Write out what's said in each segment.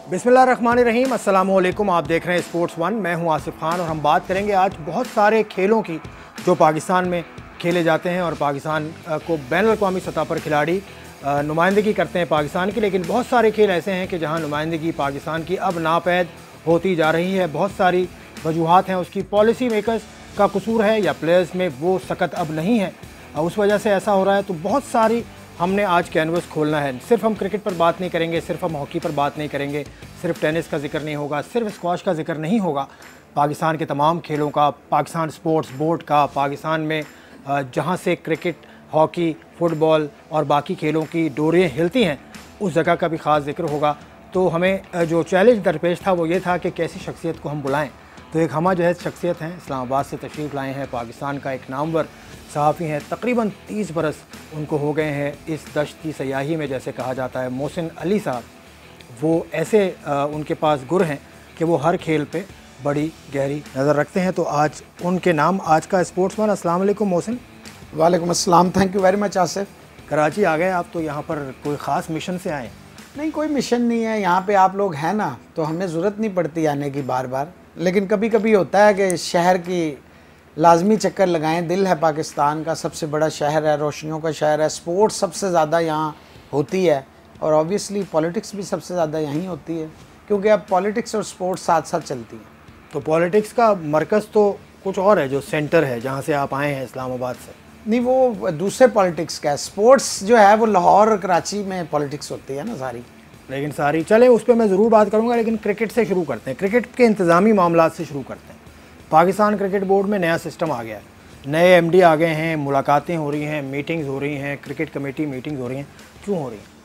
बिस्मिल्लाहिर्रहमानिर्रहीम, अस्सलामुअलैकुम। आप देख रहे हैं स्पोर्ट्स वन। मैं हूं आसिफ खान और हम बात करेंगे आज बहुत सारे खेलों की जो पाकिस्तान में खेले जाते हैं और पाकिस्तान को बैनुल-अक़वामी सतह पर खिलाड़ी नुमाइंदगी करते हैं पाकिस्तान की। लेकिन बहुत सारे खेल ऐसे हैं कि जहां नुमाइंदगी पाकिस्तान की अब नापैद होती जा रही है। बहुत सारी वजूहात हैं, उसकी पॉलिसी मेकर्स का कसूर है या प्लेयर्स में वो सकत अब नहीं है, उस वजह से ऐसा हो रहा है। तो बहुत सारी हमने आज कैनवस खोलना है। सिर्फ हम क्रिकेट पर बात नहीं करेंगे, सिर्फ हम हॉकी पर बात नहीं करेंगे, सिर्फ टेनिस का जिक्र नहीं होगा, सिर्फ स्क्वाश का जिक्र नहीं होगा। पाकिस्तान के तमाम खेलों का, पाकिस्तान स्पोर्ट्स बोर्ड का, पाकिस्तान में जहां से क्रिकेट, हॉकी, फुटबॉल और बाकी खेलों की डोरियाँ हिलती हैं, उस जगह का भी ख़ास जिक्र होगा। तो हमें जो चैलेंज दरपेश था वो ये था कि कैसी शख्सियत को हम बुलाएँ। तो एक हमा जहज़ शख्सियत हैं, इस्लामाबाद से तशरीफ़ लाए हैं, पाकिस्तान का एक नामवर सहाफ़ी हैं। तकरीबन 30 बरस उनको हो गए हैं इस दश्त की सयाही में, जैसे कहा जाता है। मोहसिन अली साहब, वो ऐसे उनके पास गुर हैं कि वो हर खेल पे बड़ी गहरी नज़र रखते हैं। तो आज उनके नाम आज का स्पोर्ट्स वन। अस्सलाम वालेकुम मोहसिन। वालेकुम अस्सलाम, thank you very much Asif. Karachi आ गए आप, तो यहाँ पर कोई ख़ास मिशन से आए? नहीं, कोई मिशन नहीं है। यहाँ पे आप लोग हैं ना, तो हमें ज़रूरत नहीं पड़ती आने की बार बार। लेकिन कभी कभी होता है कि शहर की लाजमी चक्कर लगाएं। दिल है पाकिस्तान का, सबसे बड़ा शहर है, रोशनियों का शहर है, स्पोर्ट्स सबसे ज़्यादा यहाँ होती है और ऑब्वियसली पॉलिटिक्स भी सबसे ज़्यादा यहीं होती है, क्योंकि अब पॉलिटिक्स और स्पोर्ट्स साथ साथ चलती हैं। तो पॉलिटिक्स का मरकज़ तो कुछ और है, जो सेंटर है जहाँ से आप आए हैं इस्लामाबाद से। नहीं, वो दूसरे पॉलिटिक्स का है। स्पोर्ट्स जो है वो लाहौर और कराची में पॉलिटिक्स होती है ना सारी। लेकिन सारी चले, उस पर मैं ज़रूर बात करूँगा। लेकिन क्रिकेट से शुरू करते हैं, क्रिकेट के इंतज़ामी मामलात से शुरू करते हैं। पाकिस्तान क्रिकेट बोर्ड में नया सिस्टम आ गया है, नए एमडी आ गए हैं, मुलाकातें हो रही हैं, मीटिंग्स हो रही हैं, क्रिकेट कमेटी मीटिंग्स हो रही हैं। क्यों हो रही हैं?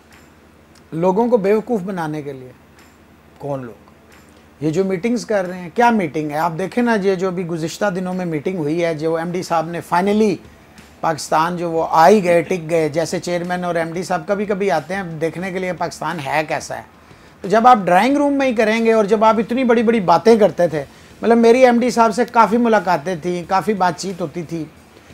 लोगों को बेवकूफ़ बनाने के लिए। कौन लोग? ये जो मीटिंग्स कर रहे हैं, क्या मीटिंग है? आप देखें ना, ये जो अभी गुज़िश्ता दिनों में मीटिंग हुई है, जो एमडी साहब ने फाइनली पाकिस्तान जो वो आ ही गए, टिक गए। जैसे चेयरमैन और एमडी साहब कभी कभी आते हैं देखने के लिए पाकिस्तान है कैसा है। तो जब आप ड्राइंग रूम में ही करेंगे और जब आप इतनी बड़ी बड़ी बातें करते थे, मतलब मेरी एमडी साहब से काफ़ी मुलाकातें थी, काफ़ी बातचीत होती थी,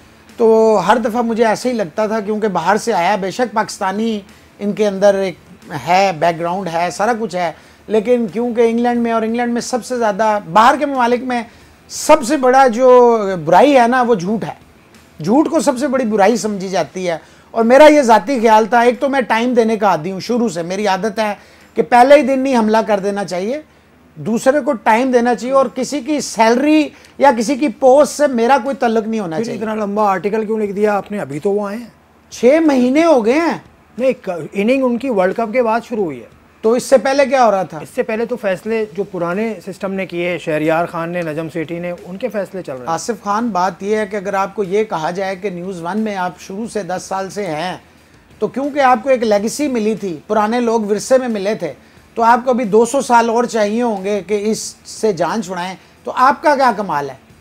तो हर दफ़ा मुझे ऐसे ही लगता था, क्योंकि बाहर से आया, बेशक पाकिस्तानी इनके अंदर एक है, बैकग्राउंड है, सारा कुछ है, लेकिन क्योंकि इंग्लैंड में, और इंग्लैंड में सबसे ज़्यादा बाहर के ममालिक में सबसे बड़ा जो बुराई है ना, वो झूठ है। झूठ को सबसे बड़ी बुराई समझी जाती है। और मेरा ये ज़ाती ख्याल था, एक तो मैं टाइम देने का आदी हूँ शुरू से, मेरी आदत है कि पहले ही दिन नहीं हमला कर देना चाहिए, दूसरे को टाइम देना चाहिए, और किसी की सैलरी या किसी की पोस्ट से मेरा कोई तल्लुक नहीं होना चाहिए। इतना लंबा आर्टिकल क्यों लिख दिया आपने? अभी तो वो आए हैं, 6 महीने हो गए हैं। नहीं, इनिंग उनकी वर्ल्ड कप के बाद शुरू हुई है। तो इससे पहले क्या हो रहा था? इससे पहले तो फैसले जो पुराने सिस्टम ने किए, शहरियार खान ने, नजम सेठी ने, उनके फैसले चल रहे हैं। आसिफ खान, बात यह है कि अगर आपको ये कहा जाए कि न्यूज़ वन में आप शुरू से 10 साल से हैं, तो क्योंकि आपको एक लेगेसी मिली थी, पुराने लोग विरसे में मिले थे, तो आपको अभी 200 साल और चाहिए होंगे कि इससे जान छुड़ाएं। तो आपका क्या कमाल है?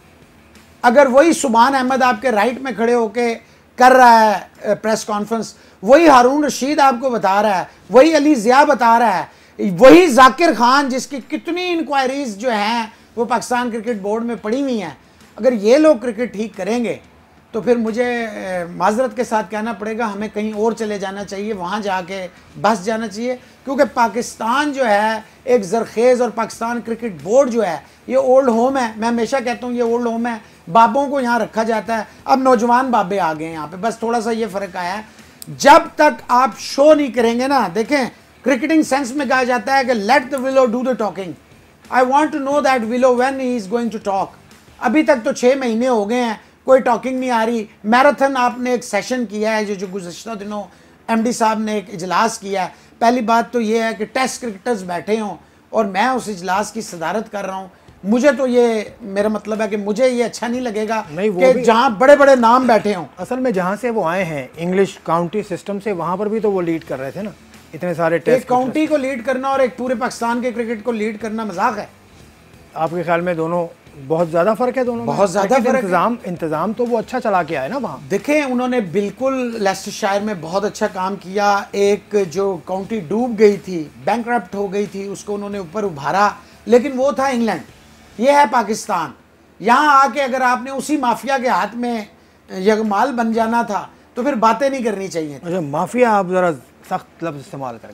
अगर वही सुभान अहमद आपके राइट में खड़े होके कर रहा है प्रेस कॉन्फ्रेंस, वही हारून रशीद आपको बता रहा है, वही अली ज़िया बता रहा है, वही जाकिर खान जिसकी कितनी इंक्वायरीज जो हैं वो पाकिस्तान क्रिकेट बोर्ड में पड़ी हुई हैं, अगर ये लोग क्रिकेट ठीक करेंगे तो फिर मुझे माजरत के साथ कहना पड़ेगा, हमें कहीं और चले जाना चाहिए, वहाँ जाके बस जाना चाहिए। क्योंकि पाकिस्तान जो है एक ज़रखेज़, और पाकिस्तान क्रिकेट बोर्ड जो है ये ओल्ड होम है। मैं हमेशा कहता हूँ ये ओल्ड होम है, बाबों को यहाँ रखा जाता है। अब नौजवान बाबे आ गए हैं यहाँ पे, बस थोड़ा सा ये फ़र्क आया है। जब तक आप शो नहीं करेंगे ना, देखें क्रिकेटिंग सेंस में कहा जाता है कि let the willow do the talking. I want to know that willow when he is going to talk. अभी तक तो 6 महीने हो गए हैं, कोई टॉकिंग नहीं आ रही। मैराथन आपने एक सेशन किया है, जो गुज़श्ता दिनों एमडी साहब ने एक इजलास किया है। पहली बात तो ये है कि टेस्ट क्रिकेटर्स बैठे हों और मैं उस इजलास की सदारत कर रहा हूँ। मुझे तो ये, मेरा मतलब है कि मुझे ये अच्छा नहीं लगेगा कि जहाँ बड़े बड़े नाम बैठे हों। असल में जहाँ से वो आए हैं इंग्लिश काउंटी सिस्टम से, वहाँ पर भी तो वो लीड कर रहे थे ना, इतने सारे टेस्ट। एक काउंटी को लीड करना और एक पूरे पाकिस्तान के क्रिकेट को लीड करना मजाक है। आपके ख्याल में दोनों बहुत ज़्यादा फ़र्क है? दोनों बहुत ज़्यादा फ़र्क। इंतज़ाम तो वो अच्छा चला के आए ना वहाँ। देखें, उन्होंने बिल्कुल लेस्टरशायर में बहुत अच्छा काम किया। एक जो काउंटी डूब गई थी, बैंकरप्ट हो गई थी, उसको उन्होंने ऊपर उभारा, लेकिन वो था इंग्लैंड। ये है पाकिस्तान। यहाँ आके अगर आपने उसी माफिया के हाथ में यगमाल बन जाना था तो फिर बातें नहीं करनी चाहिए। अच्छा, माफिया आप ज़रा सख्त लफ्ज़ इस्तेमाल कर गए।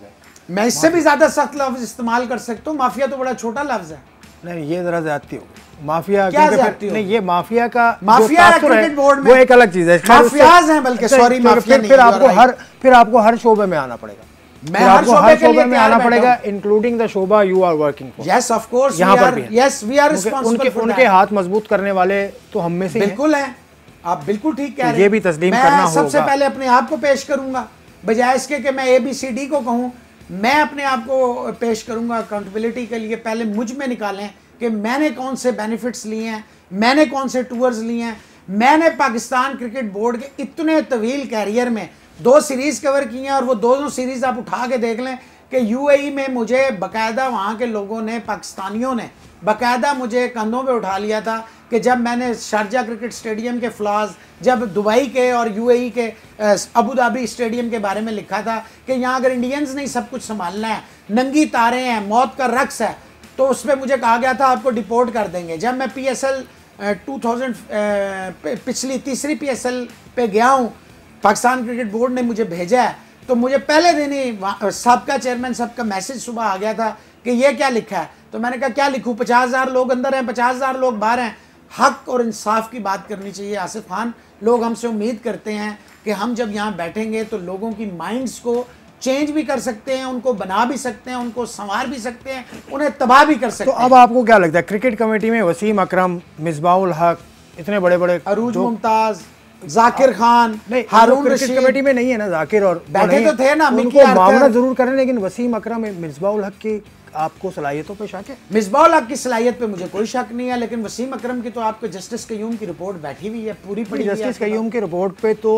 मैं इससे भी ज्यादा सख्त लफ्ज इस्तेमाल कर सकता हूँ, माफिया तो बड़ा छोटा लफ्ज है। नहीं, ये जरा ज्यादती होगी। माफिया क्या ज्यादती होगी? नहीं, ये माफिया का माफिया है क्रिकेट बोर्ड में, वो एक अलग चीज है। माफियाज हैं बल्कि, सॉरी माफिया नहीं। फिर आपको हर शोबे में आना पड़ेगा। मैं हर शोबे में आना पड़ेगा, इंक्लूडिंग द शोबा you are working for. Yes of course, यहाँ पर भी yes we are responsible for उनके हाथ मजबूत करने वाले तो हम में से बिल्कुल है। आप बिल्कुल ठीक कह रहे हैं। ये भी तस्लीम करना होगा। सबसे पहले अपने आप को पेश करूंगा, बजाय इसके कि मैं ABCD को कहूं। मैं अपने आप को पेश करूंगा अकाउंटेबिलिटी के लिए। पहले मुझ में निकालें कि मैंने कौन से बेनिफिट्स लिए हैं, मैंने कौन से टूर्स लिए हैं। मैंने पाकिस्तान क्रिकेट बोर्ड के इतने तवील कैरियर में 2 सीरीज कवर की हैं, और वो दोनों सीरीज आप उठा के देख लें कि UAE में मुझे बाकायदा वहाँ के लोगों ने, पाकिस्तानियों ने बाकायदा मुझे कंधों पे उठा लिया था कि जब मैंने शारजा क्रिकेट स्टेडियम के फ्लॉज, जब दुबई के और UAE के अबू धाबी स्टेडियम के बारे में लिखा था कि यहाँ अगर इंडियंस नहीं सब कुछ संभालना है, नंगी तारे हैं, मौत का रक्स है, तो उस पर मुझे कहा गया था आपको डिपोर्ट कर देंगे। जब मैं PSL 2000 पिछली तीसरी PSL पे गया हूँ, पाकिस्तान क्रिकेट बोर्ड ने मुझे भेजा है, तो मुझे पहले दिन ही सबका चेयरमैन साहब का मैसेज सुबह आ गया था कि ये क्या लिखा है। तो मैंने कहा क्या लिखूं, 50,000 लोग अंदर हैं, 50,000 लोग बाहर हैं। हक और इंसाफ की बात करनी चाहिए आसिफ खान। लोग हमसे उम्मीद करते हैं कि हम जब यहाँ बैठेंगे तो लोगों की माइंड्स को चेंज भी कर सकते हैं, उनको बना भी सकते हैं, उनको संवार भी सकते हैं, उन्हें तबाह भी कर सकते हैं। तो अब आपको क्या लगता है, क्रिकेट कमेटी में वसीम अकरम, मिसबाहुल हक, इतने बड़े बड़े, अरूज मुमताज, जाकिर खान, हारून रशीद कमेटी में नहीं है ना, जाकिर और बैठे तो थे ना, उनको मामला जरूर करें, लेकिन वसीम अकरम, मिसबाहुल हक की आपको सलाहियतों पे शक है? मिसबाहुल हक की सलाहियत पे मुझे कोई शक नहीं है, लेकिन वसीम अकरम की तो आपको जस्टिस कयूम की रिपोर्ट बैठी हुई है, पूरी पड़ी। जस्टिस कयूम की रिपोर्ट पे तो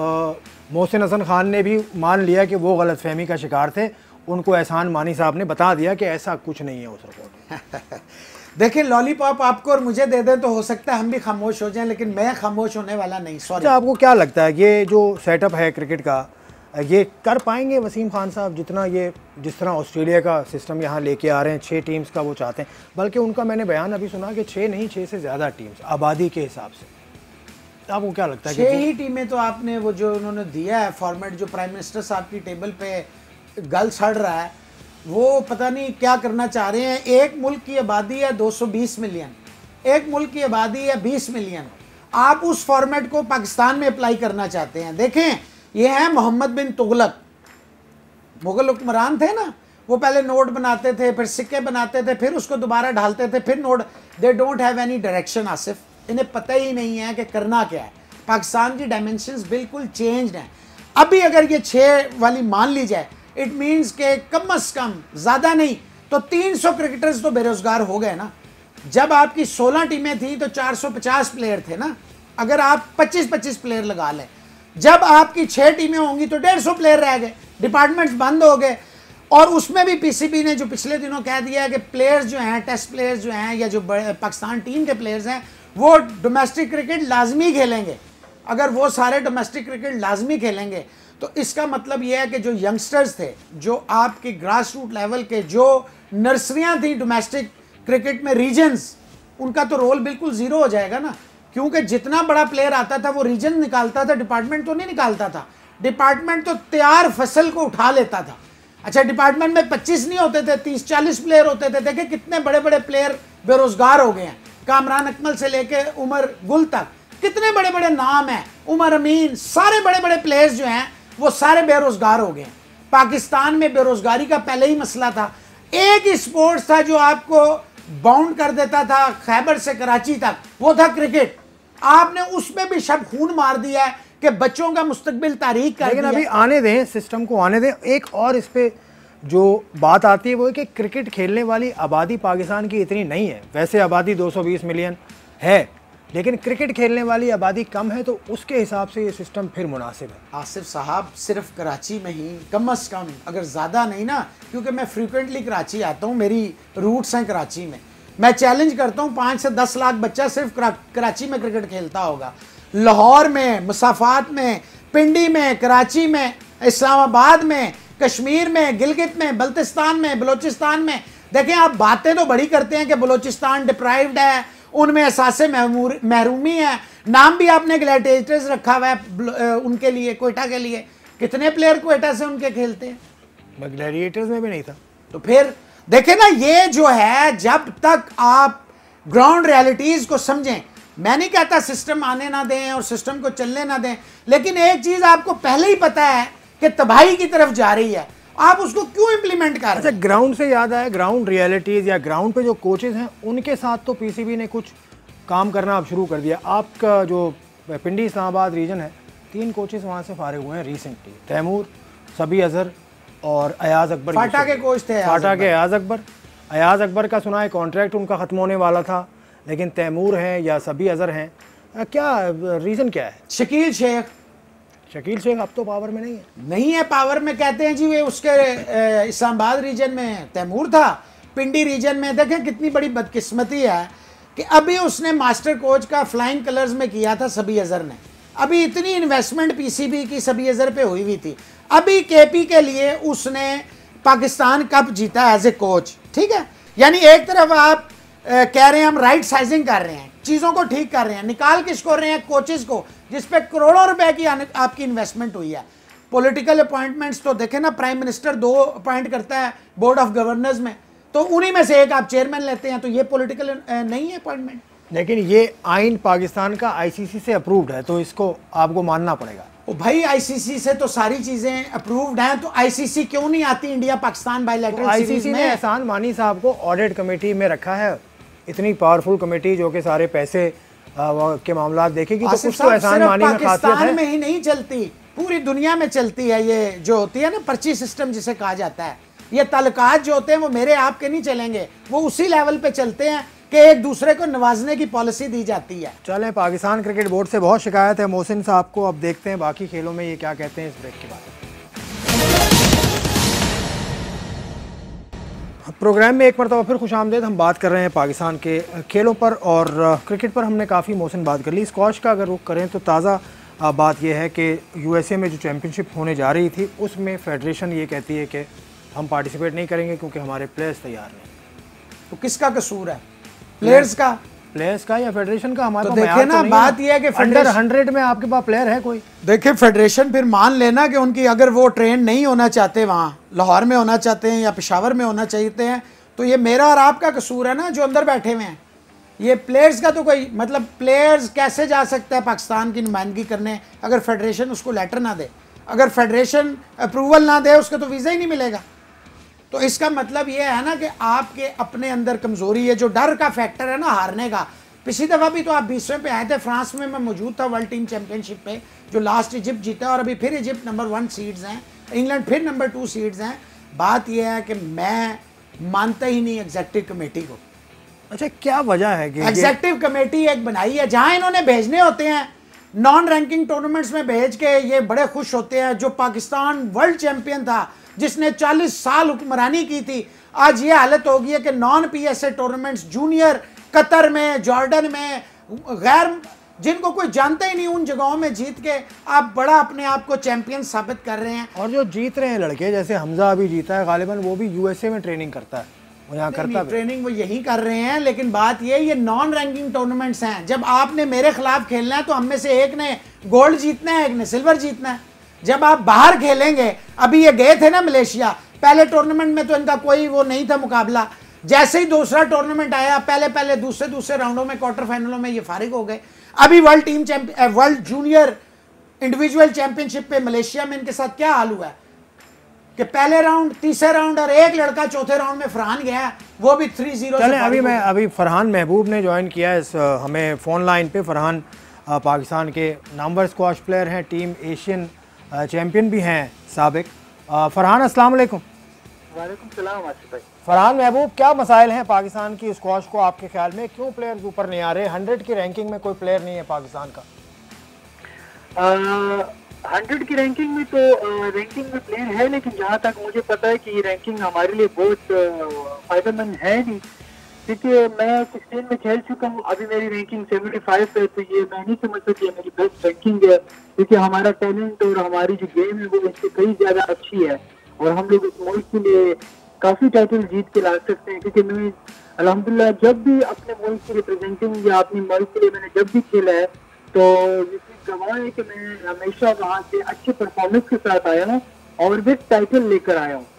मोहसिन हसन खान ने भी मान लिया कि वो गलतफहमी का शिकार थे। उनको एहसान मानी साहब ने बता दिया कि ऐसा कुछ नहीं है उस रिपोर्ट में। देखिए, लॉलीपॉप आपको और मुझे दे दें तो हो सकता है हम भी खामोश हो जाएं, लेकिन मैं खामोश होने वाला नहीं। सॉरी। अच्छा, आपको क्या लगता है ये जो सेटअप है क्रिकेट का, ये कर पाएंगे वसीम खान साहब जितना ये जिस तरह ऑस्ट्रेलिया का सिस्टम यहाँ लेके आ रहे हैं, 6 टीम्स का वो चाहते हैं, बल्कि उनका मैंने बयान अभी सुना कि 6 नहीं, 6 से ज़्यादा टीम्स आबादी के हिसाब से। आपको क्या लगता है? 6 ही टीमें तो आपने वो जो उन्होंने दिया है फॉर्मेट, जो प्राइम मिनिस्टर साहब की टेबल पे गल सड़ रहा है, वो पता नहीं क्या करना चाह रहे हैं। एक मुल्क की आबादी है 220 मिलियन, एक मुल्क की आबादी है 20 मिलियन। आप उस फॉर्मेट को पाकिस्तान में अप्लाई करना चाहते हैं। देखें, ये है मोहम्मद बिन तुगलक, मुगल हुक्मरान थे ना, वो पहले नोट बनाते थे, फिर सिक्के बनाते थे, फिर उसको दोबारा ढालते थे, फिर note. They don't have any direction Asif, इन्हें पता ही नहीं है कि करना क्या है। पाकिस्तान की डायमेंशंस बिल्कुल चेंज्ड हैं। अभी अगर ये 6 वाली मान ली जाए, इट मीन्स के कम अज कम, ज़्यादा नहीं तो 300 क्रिकेटर्स तो बेरोजगार हो गए ना। जब आपकी 16 टीमें थी तो 450 प्लेयर थे ना। अगर आप 25-25 प्लेयर लगा लें, जब आपकी 6 टीमें होंगी तो 150 प्लेयर रह गए, डिपार्टमेंट्स बंद हो गए। और उसमें भी PCB ने जो पिछले दिनों कह दिया है कि प्लेयर्स जो हैं, टेस्ट प्लेयर्स जो हैं, या जो पाकिस्तान टीम के प्लेयर्स हैं, वो डोमेस्टिक क्रिकेट लाजमी खेलेंगे। अगर वो सारे डोमेस्टिक क्रिकेट लाजमी खेलेंगे तो इसका मतलब ये है कि जो यंगस्टर्स थे, जो आपके ग्रास रूट लेवल के, जो नर्सरियां थी डोमेस्टिक क्रिकेट में, रीजन्स, उनका तो रोल बिल्कुल ज़ीरो हो जाएगा ना। क्योंकि जितना बड़ा प्लेयर आता था वो रीजन निकालता था, डिपार्टमेंट तो नहीं निकालता था। डिपार्टमेंट तो तैयार फसल को उठा लेता था। अच्छा, डिपार्टमेंट में 25 नहीं होते थे, 30-40 प्लेयर होते थे। देखिए कितने बड़े बड़े प्लेयर बेरोजगार हो गए हैं। कामरान अकमल से लेके उमर गुल तक कितने बड़े बड़े नाम हैं, उमर अमीन, सारे बड़े बड़े प्लेयर्स जो हैं वो सारे बेरोजगार हो गए। पाकिस्तान में बेरोजगारी का पहले ही मसला था। एक ही स्पोर्ट्स था जो आपको बाउंड कर देता था खैबर से कराची तक, वो था क्रिकेट। आपने उसमें भी शब खून मार दिया है कि बच्चों का मुस्तकबिल तारीख कर दिया। लेकिन अभी आने दें, सिस्टम को आने दें। एक और इस पे जो बात आती है वो है कि क्रिकेट खेलने वाली आबादी पाकिस्तान की इतनी नहीं है। वैसे आबादी 220 मिलियन है, लेकिन क्रिकेट खेलने वाली आबादी कम है, तो उसके हिसाब से ये सिस्टम फिर मुनासिब है। आसिफ साहब, सिर्फ कराची में ही कम अज़ कम, अगर ज़्यादा नहीं ना, क्योंकि मैं फ्रीक्वेंटली कराची आता हूँ, मेरी रूट्स हैं कराची में, मैं चैलेंज करता हूँ 5 से 10 लाख बच्चा सिर्फ कराची में क्रिकेट खेलता होगा। लाहौर में, मुसाफात में, पिंडी में, कराची में, इस्लामाबाद में, कश्मीर में, गिलगित में, बल्तिस्तान में, बलोचिस्तान में। देखें, आप बातें तो बड़ी करते हैं कि बलोचिस्तान डिप्राइव्ड है, उनमें एहसास महरूमी है, नाम भी आपने ग्लैडिएटर्स रखा हुआ है उनके लिए, कोयटा के लिए। कितने प्लेयर कोयटा से उनके खेलते हैं? ग्लैडिएटर्स में भी नहीं था। तो फिर देखे ना, ये जो है, जब तक आप ग्राउंड रियलिटीज को समझें, मैं नहीं कहता सिस्टम आने ना दें और सिस्टम को चलने ना दें, लेकिन एक चीज आपको पहले ही पता है कि तबाही की तरफ जा रही है, आप उसको क्यों इंप्लीमेंट कर रहे हैं? अच्छा, ग्राउंड से याद आया, ग्राउंड रियलिटीज या ग्राउंड पे जो कोचेज हैं उनके साथ तो पीसीबी ने कुछ काम करना अब शुरू कर दिया। आपका जो पिंडी इस्लामाबाद रीजन है, 3 कोचेज वहाँ से फारिग हुए हैं रिसेंटली, तैमूर, सबी अजहर और अयाज अकबर। फाटा के कोच थे, फाटा के अयाज अकबर। अयाज अकबर का सुना है कॉन्ट्रैक्ट उनका ख़त्म होने वाला था, लेकिन तैमूर हैं या सबी अजहर हैं, क्या रीज़न क्या है? शकील शेख अब तो पावर में नहीं है पावर में, कहते हैं जी वे उसके इस्लामाबाद रीजन में तैमूर था। पिंडी रीजन में देखें कितनी बड़ी बदकिस्मती है कि अभी उसने मास्टर कोच का फ्लाइंग कलर्स में किया था सबी अजहर ने। अभी इतनी इन्वेस्टमेंट पीसीबी की सबी अजहर पे हुई थी, अभी केपी के लिए उसने पाकिस्तान कप जीता एज ए कोच, ठीक है। यानी एक तरफ आप कह रहे हैं हम राइट साइजिंग कर रहे हैं, चीज़ों को ठीक कर रहे हैं, निकाल किसको रहे हैं? कोचेस को, जिस पे करोड़ों रुपए की आपकी इन्वेस्टमेंट हुई है। पॉलिटिकल अपॉइंटमेंट्स तो देखें ना, प्राइम मिनिस्टर 2 अपॉइंट करता है बोर्ड ऑफ गवर्नर्स में, तो उन्हीं में से एक आप चेयरमैन लेते हैं, तो ये पॉलिटिकल नहीं है अपॉइंटमेंट। लेकिन ये आइन पाकिस्तान का आईसीसी से अप्रूव्ड है, तो इसको आपको मानना पड़ेगा। ओ भाई, आईसीसी से तो सारी चीजें अप्रूव्ड हैं, तो आईसीसी क्यों नहीं आती India Pakistan bilateral series ICC में? ने एहसान मानी साहब को ऑडिट कमेटी में रखा है, इतनी पावरफुल कमेटी जो कि सारे पैसे के मामला देखेगी, तो कुछ तो एहसान मानी में खासियत है। पाकिस्तान में ही नहीं चलती, पूरी दुनिया में चलती है। ये जो होती है ना पर्ची सिस्टम जिसे कहा जाता है, ये तलकात जो होते हैं वो मेरे आपके नहीं चलेंगे, वो उसी लेवल पे चलते हैं कि एक दूसरे को नवाजने की पॉलिसी दी जाती है। चलें, पाकिस्तान क्रिकेट बोर्ड से बहुत शिकायत है मोहसिन साहब को, अब देखते हैं बाकी खेलों में ये क्या कहते हैं इस ब्रेक के बाद। प्रोग्राम में एक मरतबा फिर खुशामदीद। हम बात कर रहे हैं पाकिस्तान के खेलों पर और क्रिकेट पर हमने काफ़ी मोहसिन बात कर ली। स्क्वॉश का अगर रुख करें तो ताज़ा बात यह है कि यूएसए में जो चैम्पियनशिप होने जा रही थी उसमें फेडरेशन ये कहती है कि हम पार्टिसिपेट नहीं करेंगे क्योंकि हमारे प्लेयर्स तैयार नहीं। तो किसका कसूर है? प्लेयर्स का या फेडरेशन का? हमारे तो देखे ना, बात यह है कि अंडर 100 में आपके पास प्लेयर है कोई? देखे, फेडरेशन फिर मान लेना कि उनकी अगर वो ट्रेन नहीं होना चाहते, वहाँ लाहौर में होना चाहते हैं या पेशावर में होना चाहते हैं, तो ये मेरा और आपका कसूर है ना जो अंदर बैठे हुए हैं। ये प्लेयर्स का तो कोई मतलब, प्लेयर्स कैसे जा सकता है पाकिस्तान की नुमाइंदगी करने अगर फेडरेशन उसको लेटर ना दे? अगर फेडरेशन अप्रूवल ना दे उसका तो वीज़ा ही नहीं मिलेगा। तो इसका मतलब ये है ना कि आपके अपने अंदर कमज़ोरी है, जो डर का फैक्टर है ना हारने का। पिछली दफ़ा भी तो आप 20वें पे आए थे, फ्रांस में मैं मौजूद था वर्ल्ड टीम चैंपियनशिप पे, जो लास्ट इजिप्ट जीता, और अभी फिर इजिप्ट नंबर 1 सीड्स हैं, इंग्लैंड फिर नंबर 2 सीड्स हैं। बात यह है कि मैं मानता ही नहीं एग्जेक्टिव कमेटी को। अच्छा, क्या वजह है कि एग्जेक्टिव कमेटी एक बनाई है जहां इन्होंने भेजने होते हैं, नॉन रैंकिंग टूर्नामेंट्स में भेज के ये बड़े खुश होते हैं। जो पाकिस्तान वर्ल्ड चैंपियन था, जिसने 40 साल हुक्मरानी की थी, आज ये हालत हो गई है कि non PSA tournaments junior Qatar में, जॉर्डन में, गैर जिनको कोई जानता ही नहीं, उन जगहों में जीत के आप बड़ा अपने आप को चैंपियन साबित कर रहे हैं। और जो जीत रहे हैं लड़के, जैसे हमजा अभी जीता है, गालिबन वो भी यूएसए में ट्रेनिंग करता है, वो यहाँ करता है ट्रेनिंग, वो यही कर रहे हैं। लेकिन बात ये नॉन रैंकिंग टूर्नामेंट्स हैं। जब आपने मेरे खिलाफ खेलना है तो हम में से एक ने गोल्ड जीतना है, एक ने सिल्वर जीतना है। जब आप बाहर खेलेंगे, अभी ये गए थे ना मलेशिया, पहले टूर्नामेंट में तो इनका कोई वो नहीं था मुकाबला, जैसे ही दूसरा टूर्नामेंट आया, पहले दूसरे राउंडों में, क्वार्टर फाइनलों में ये फारिग हो गए। अभी वर्ल्ड जूनियर इंडिविजुअल चैंपियनशिप पे मलेशिया में इनके साथ क्या हाल हुआ है कि पहले राउंड, तीसरे राउंड और एक लड़का चौथे राउंड में फरहान गया, वो भी 3-0। चलें, अभी फरहान महबूब ने ज्वाइन किया है हमें फ़ोन लाइन पे। फरहान पाकिस्तान के नामवर स्क्वॉश प्लेयर हैं, टीम एशियन चैंपियन भी हैं साबिक। फरहान, अस्सलाम वालेकुम। वालेकुम सलाम आसिफ भाई। फरहान महबूब, क्या मसाइल हैं पाकिस्तान की स्क्वॉश को आपके ख्याल में? क्यों प्लेयर्स ऊपर नहीं आ रहे? 100 की रैंकिंग में कोई प्लेयर नहीं है पाकिस्तान का। 100 की रैंकिंग में तो रैंकिंग में प्लेयर है, लेकिन जहाँ तक मुझे पता है कि ये रैंकिंग हमारे लिए बहुत फायदेमंद है नहीं, क्योंकि मैं 16 में खेल चुका हूँ, अभी मेरी रैंकिंग 75 है, तो ये मैं नहीं समझता कि मेरी बेस्ट रैंकिंग है, क्योंकि हमारा टैलेंट और हमारी जो गेम है वो इससे कई ज़्यादा अच्छी है और हम लोग इस मुल्क के लिए काफ़ी टाइटल जीत के ला सकते हैं। क्योंकि मैं अल्हम्दुलिल्लाह जब भी अपने मुल्क की रिप्रेजेंटिंग या अपने मुल्क के लिए मैंने जब भी खेला है, तो ये चीज़ गवाह है कि मैं हमेशा वहाँ से अच्छे परफॉर्मेंस के साथ आया हूँ और विद टाइटल लेकर आया हूँ।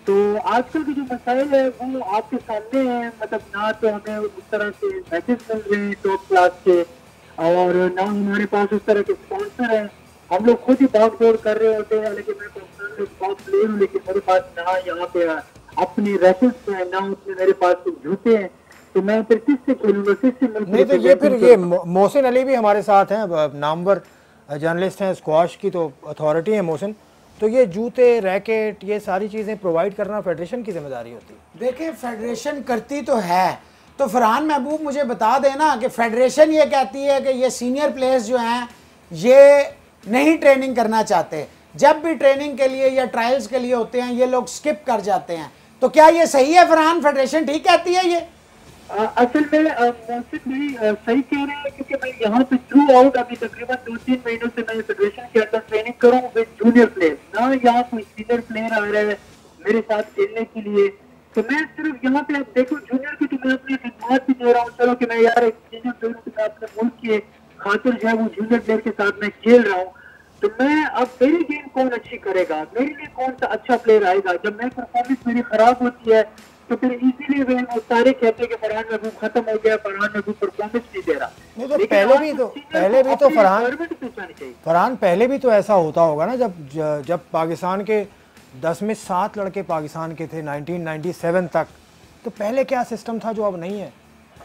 तो आजकल के जो मसाइल है वो आपके सामने है, मतलब ना तो हमें उस तरह से मैचेस मिल रहे हैं टॉप क्लास के, और ना हमारे पास उस तरह के स्पॉन्सर हैं। हम लोग खुद ही भाग दौड़ कर रहे होते हैं, लेकिन मैं पाकिस्तान में बहुत प्लेयर हूँ, लेकिन मेरे पास ना यहाँ पे अपनी रैकेट्स हैं, ना उसमें मेरे पास जूते हैं, तो मैं फिर किससे खेलूंगा, किससे नहीं तो ये फिर ये मोहसिन अली भी हमारे साथ हैं, नामवर जर्नलिस्ट हैं स्क्वाश की, तो अथॉरिटी है मोहसिन। तो ये जूते, रैकेट, ये सारी चीज़ें प्रोवाइड करना फेडरेशन की जिम्मेदारी होती है। देखिए फेडरेशन करती तो है, तो फरहान महबूब मुझे बता देना कि फेडरेशन ये कहती है कि ये सीनियर प्लेयर्स जो हैं ये नहीं ट्रेनिंग करना चाहते, जब भी ट्रेनिंग के लिए या ट्रायल्स के लिए होते हैं ये लोग स्किप कर जाते हैं, तो क्या ये सही है फरहान? फेडरेशन ठीक कहती है ये? असल में मोहसिन भाई सही कह रहे हैं, क्योंकि मैं यहाँ पे थ्रू आउट अभी तकरीबन 2-3 महीनों से मैं फेडरेशन के अंदर ट्रेनिंग करूँ विद जूनियर प्लेयर्स, ना यहाँ कोई सीनियर प्लेयर आ रहा है मेरे साथ खेलने के लिए। तो मैं सिर्फ यहाँ पे, आप देखो जूनियर की तो मैं अपनी खिदमत भी दे रहा हूँ, चलो कि मैं यार एक सीनियर प्लेयर के साथ अपने मुल्क के खातिर जो है वो जूनियर प्लेयर के साथ मैं खेल रहा हूँ, तो मैं अब मेरी गेम कौन अच्छी करेगा, मेरे लिए कौन सा अच्छा प्लेयर आएगा। जब मैं परफॉर्मेंस मेरी खराब होती है तो फिर इसीलिए वो सारे कहते हैं कि फरहान महबूब खत्म हो गया, फरहान महबूब परफॉर्मेंस नहीं दे रहा। नहीं तो पहले भी तो फरहान पहले भी तो ऐसा होता होगा ना, जब पाकिस्तान के 10 में 7 लड़के पाकिस्तान के थे 1997 तक, तो पहले क्या सिस्टम था जो अब नहीं है?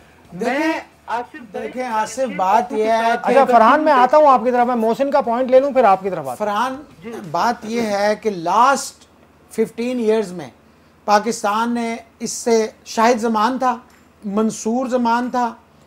देखें आसिफ, बात यह है, अच्छा फरहान मैं आता हूँ आपकी तरफ, मैं मोहसिन का पॉइंट ले लूँ फिर आपकी तरफ आता। फरहान बात यह है कि लास्ट 15 ईयर्स में पाकिस्तान ने, इससे शाहिद जमान था, मंसूर जमान था,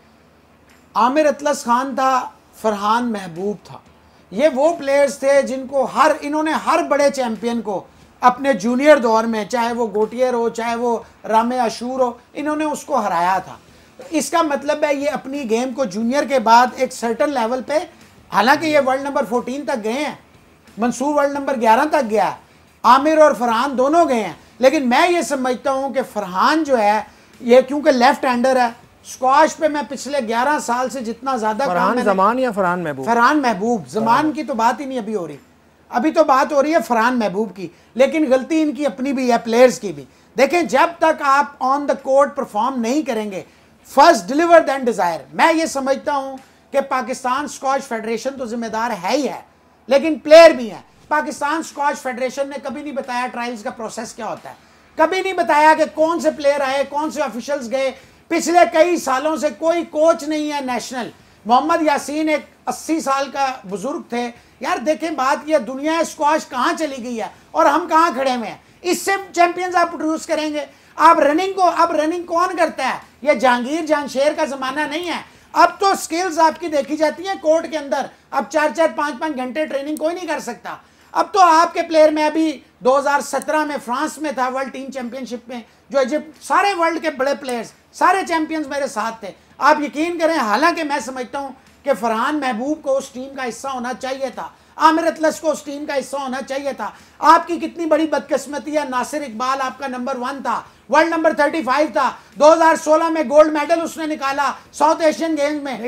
आमिर अतलस खान था, फरहान महबूब था, ये वो प्लेयर्स थे जिनको इन्होंने हर बड़े चैंपियन को अपने जूनियर दौर में, चाहे वो गोटियर हो, चाहे वो रामे आशूर हो, इन्होंने उसको हराया था। इसका मतलब है ये अपनी गेम को जूनियर के बाद एक सर्टन लेवल पे, हालांकि ये वर्ल्ड नंबर 14 तक गए हैं, मंसूर वर्ल्ड नंबर 11 तक गया, आमिर और फरहान दोनों गए हैं, लेकिन मैं ये समझता हूं कि फरहान जो है ये क्योंकि लेफ्ट हैंडर है, स्क्वाश पे मैं पिछले 11 साल से जितना ज्यादा फरहान जमान या फरहान महबूब? फरहान महबूब, जमान की तो बात ही नहीं अभी हो रही, अभी तो बात हो रही है फरहान महबूब की, लेकिन गलती इनकी अपनी भी है, प्लेयर्स की भी। देखें जब तक आप ऑन द कोर्ट परफॉर्म नहीं करेंगे, फर्स्ट डिलीवर देन डिजायर, मैं ये समझता हूं कि पाकिस्तान स्क्वाश फेडरेशन तो जिम्मेदार है ही है, लेकिन प्लेयर भी है। पाकिस्तान स्क्वाश फेडरेशन ने कभी नहीं बताया ट्रायल्स का प्रोसेस क्या होता है, कभी नहीं बताया कि कौन से प्लेयर आए, कौन से ऑफिशियल्स गए, पिछले कई सालों से कोई कोच नहीं है नेशनल। मोहम्मद यासीन एक 80 साल का बुजुर्ग थे यार, देखें बात यह, दुनिया स्क्वाश कहाँ चली गई है और हम कहाँ खड़े हुए हैं, इससे चैंपियंस आप प्रोड्यूस करेंगे। आप रनिंग को, अब रनिंग कौन करता है, यह जहांगीर जहांशेर का जमाना नहीं है, अब तो स्किल्स आपकी देखी जाती है कोर्ट के अंदर, अब 4-4, 5-5 घंटे ट्रेनिंग कोई नहीं कर सकता। अब तो आपके प्लेयर में, अभी 2017 में फ्रांस में था वर्ल्ड टीम चैंपियनशिप में, जो इजिप्ट, सारे वर्ल्ड के बड़े प्लेयर्स, सारे चैंपियंस मेरे साथ थे। आप यकीन करें, हालांकि मैं समझता हूं कि फरहान महबूब को उस टीम का हिस्सा होना चाहिए था, आमिर अतलस को उस टीम का हिस्सा होना चाहिए था। आपकी कितनी बड़ी बदकिस्मती है, नासिर इकबाल आपका नंबर 1 था, वर्ल्ड नंबर 35 था, 2016 में गोल्ड मेडल उसने निकाला साउथ एशियन गेम्स में,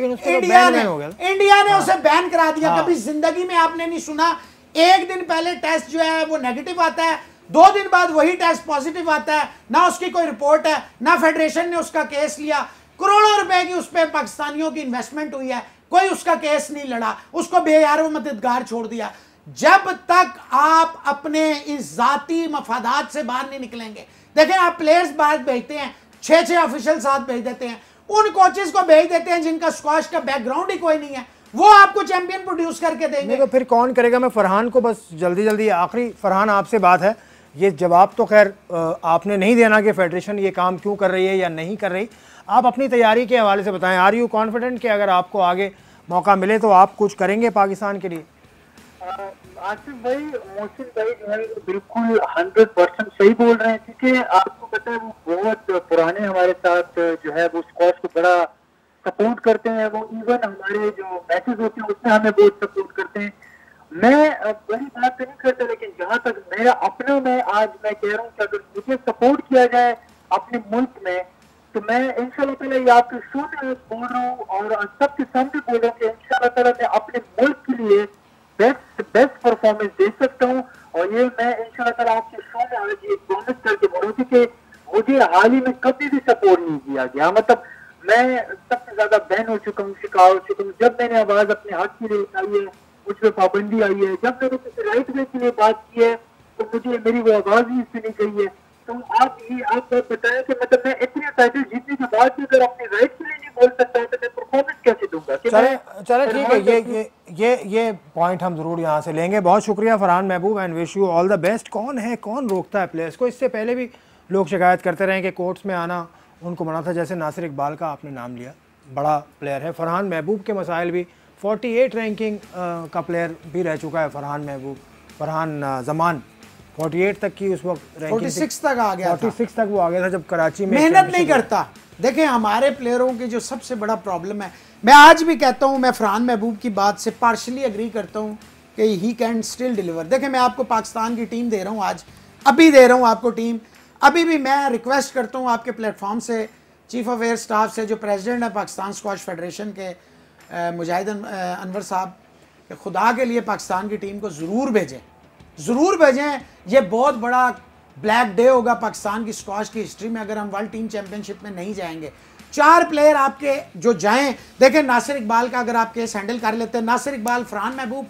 इंडिया ने उसे बैन करा दिया। कभी जिंदगी में आपने नहीं सुना, एक दिन पहले टेस्ट जो है वो नेगेटिव आता है, 2 दिन बाद वही टेस्ट पॉजिटिव आता है, ना उसकी कोई रिपोर्ट है, ना फेडरेशन ने उसका केस लिया। करोड़ों रुपए की उस पर पाकिस्तानियों की इन्वेस्टमेंट हुई है, कोई उसका केस नहीं लड़ा, उसको बेयारो मददगार छोड़ दिया। जब तक आप अपने इस जाती मफादात से बाहर नहीं निकलेंगे, देखें आप प्लेयर्स बाहर भेजते हैं, 6-6 ऑफिशियल साथ भेज देते हैं, उन कोचेस को भेज देते हैं जिनका स्क्वाश का बैकग्राउंड ही कोई नहीं है, वो आपको चैंपियन प्रोड्यूस करके देंगे। तो फिर कौन करेगा? मैं फरहान को बस जल्दी आखिरी, फरहान आपसे बात है, ये जवाब तो खैर आपने नहीं देना कि फेडरेशन ये काम क्यों कर रही है या नहीं कर रही, आप अपनी तैयारी के हवाले से बताएं। आर यू कॉन्फिडेंट कि अगर आपको आगे मौका मिले तो आप कुछ करेंगे पाकिस्तान के लिए? आसिफ भाई, मोहसिन भाई जो है बिल्कुल 100% सही बोल रहे हैं, क्योंकि आपको पता है वो बहुत पुराने हमारे साथ जो है वो स्क्वाश को बड़ा सपोर्ट करते हैं, वो इवन हमारे जो मैचेस होते हैं उसमें हमें बहुत सपोर्ट करते हैं। मैं बड़ी बात तो नहीं करता, लेकिन जहाँ तक मेरा अपना, मैं आज मैं कह रहा हूँ कि अगर मुझे सपोर्ट किया जाए अपने मुल्क में, तो मैं इंशाल्लाह ताला ये आपके शो में बोल रहा हूँ और सबके सामने बोल रहा हूँ कि इंशाल्लाह ताला मैं अपने मुल्क के लिए बेस्ट परफॉर्मेंस दे सकता हूँ। और ये मैं इंशाल्लाह ताला आपके शो में आज ये प्रॉमिस करके कि मुझे हाल ही में कभी भी सपोर्ट नहीं किया गया। मतलब मैं सबसे ज्यादा बैन हो चुका हूँ, शिकार हो चुका हूँ। जब मैंने आवाज अपने हक के लिए उठाई है, मुझ पर पाबंदी आई है, जब मैंने किसी राइट वे के लिए बात की है तो मुझे मेरी वो आवाज ही सुनी गई है। तो आप बताएं कि मतलब मैं इतने टाइटल जीतने के बाद भी अगर अपने राइट के लिए नहीं बोल सकता तो मैं परफॉर्मेंस कैसे दूंगा? चले ठीक है, ये पॉइंट हम जरूर यहाँ से लेंगे। बहुत शुक्रिया Farhan Mehboob and wish you all the best. कौन है, कौन रोकता है प्लेयर्स को? इससे पहले भी लोग शिकायत करते रहे कि कोर्ट्स में आना उनको मना था, जैसे नासिर इकबाल का आपने नाम लिया, बड़ा प्लेयर है। फरहान महबूब के मसाइल भी, 48 रैंकिंग का प्लेयर भी रह चुका है फरहान महबूब। फरहान जमान 48 तक की उस वक्त रैंकिंग, 46 तक आ गया, 46 तक वो आ गया था जब कराची में मेहनत नहीं करता। देखें हमारे प्लेयरों की जो सबसे बड़ा प्रॉब्लम है, मैं आज भी कहता हूं, मैं फरहान महबूब की बात से पार्शली एग्री करता हूं कि ही कैन स्टिल डिलीवर। देखें मैं आपको पाकिस्तान की टीम दे रहा हूं, आज अभी दे रहा हूं आपको टीम। अभी भी मैं रिक्वेस्ट करता हूं आपके प्लेटफॉर्म से, चीफ ऑफ एयर स्टाफ से, जो प्रेसिडेंट है पाकिस्तान स्क्वाश फेडरेशन के मुजाहिद अनवर साहब, कि खुदा के लिए पाकिस्तान की टीम को ज़रूर भेजें, ज़रूर भेजें। ये बहुत बड़ा ब्लैक डे होगा पाकिस्तान की स्क्वाश की हिस्ट्री में अगर हम वर्ल्ड टीम चैंपियनशिप में नहीं जाएंगे। 4 प्लेयर आपके जो जाएं, देखें नासिर इकबाल का अगर आप केस हैंडल कर लेते हैं, नासिर इकबाल, फरहान महबूब,